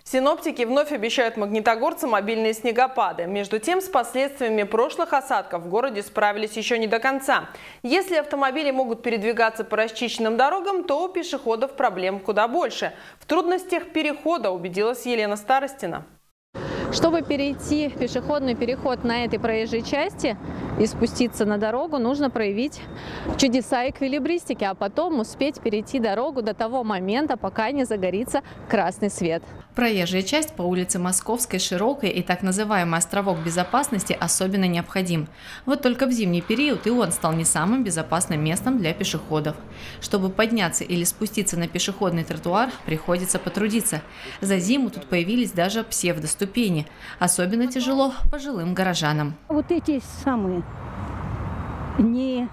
Синоптики вновь обещают магнитогорцам обильные снегопады. Между тем, с последствиями прошлых осадков в городе справились еще не до конца. Если автомобили могут передвигаться по расчищенным дорогам, то у пешеходов проблем куда больше. В трудностях перехода убедилась Елена Старостина. Чтобы перейти пешеходный переход на этой проезжей части и спуститься на дорогу, нужно проявить чудеса эквилибристики, а потом успеть перейти дорогу до того момента, пока не загорится красный свет. Проезжая часть по улице Московской широкая и так называемый островок безопасности особенно необходим. Вот только в зимний период и он стал не самым безопасным местом для пешеходов. Чтобы подняться или спуститься на пешеходный тротуар, приходится потрудиться. За зиму тут появились даже псевдоступени. Особенно тяжело пожилым горожанам. Вот эти самые не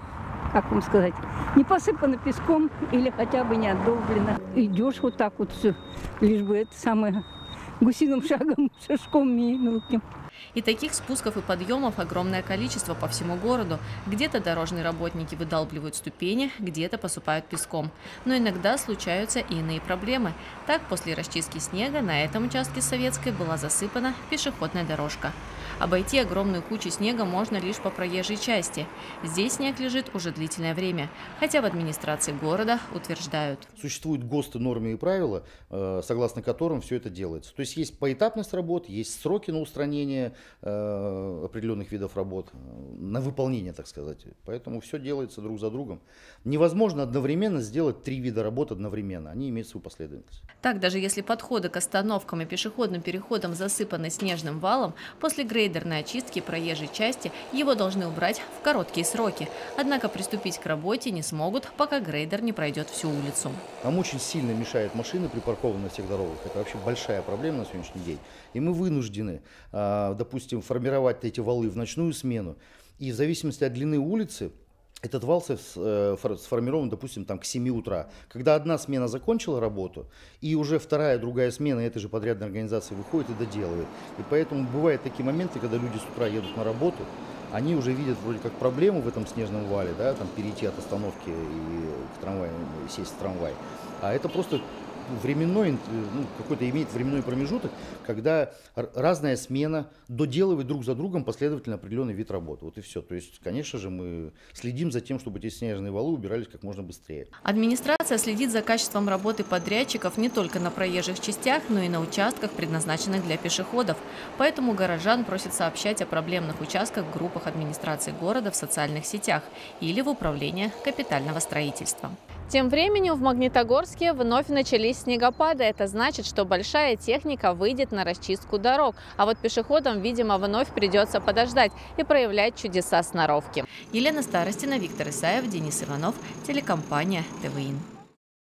посыпаны песком или хотя бы не отдолблено. Идешь вот так вот все, лишь бы это самое гусиным шагом, шажком мелким. И таких спусков и подъемов огромное количество по всему городу. Где-то дорожные работники выдалбливают ступени, где-то посыпают песком. Но иногда случаются и иные проблемы. Так, после расчистки снега на этом участке Советской была засыпана пешеходная дорожка. Обойти огромную кучу снега можно лишь по проезжей части. Здесь снег лежит уже длительное время, хотя в администрации города утверждают. Существуют ГОСТы, нормы и правила, согласно которым все это делается. То есть поэтапность работ, есть сроки на устранение определенных видов работ, на выполнение, так сказать. Поэтому все делается друг за другом. Невозможно одновременно сделать 3 вида работ одновременно. Они имеют свою последовательность. Так, даже если подходы к остановкам и пешеходным переходам засыпаны снежным валом, после грейдерной очистки проезжей части его должны убрать в короткие сроки. Однако приступить к работе не смогут, пока грейдер не пройдет всю улицу. Нам очень сильно мешают машины, припаркованные на всех дорогах. Это вообще большая проблема на сегодняшний день. И мы вынуждены, допустим, формировать эти валы в ночную смену. И в зависимости от длины улицы, этот вал сформирован, допустим, там, к 7 утра. Когда одна смена закончила работу, и уже другая смена этой же подрядной организации выходит и доделывает. И поэтому бывают такие моменты, когда люди с утра едут на работу, они уже видят вроде как проблему в этом снежном вале, да, там, перейти от остановки и к трамваю, сесть в трамвай. А это просто временной, какой-то имеет временной промежуток, когда разная смена доделывает друг за другом последовательно определенный вид работы. Вот и все. То есть, конечно же, мы следим за тем, чтобы эти снежные валы убирались как можно быстрее. Администрация следит за качеством работы подрядчиков не только на проезжих частях, но и на участках, предназначенных для пешеходов. Поэтому горожан просят сообщать о проблемных участках в группах администрации города в социальных сетях или в управлении капитального строительства. Тем временем в Магнитогорске вновь начались снегопады. Это значит, что большая техника выйдет на расчистку дорог. А вот пешеходам, видимо, вновь придется подождать и проявлять чудеса сноровки. Елена Старостина, Виктор Исаев, Денис Иванов, телекомпания ТВИН.